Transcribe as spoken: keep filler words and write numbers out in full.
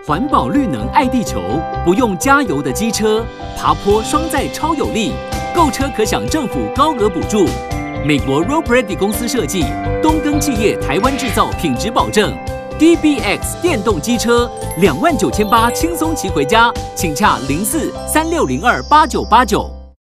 环保绿能爱地球，不用加油的机车，爬坡双载超有力，购车可享政府高额补助。美国 Road-Ready 公司设计，东耕企业台湾制造，品质保证。D B X 电动机车两万九千八轻松骑回家，请洽零四三六零二八九八九。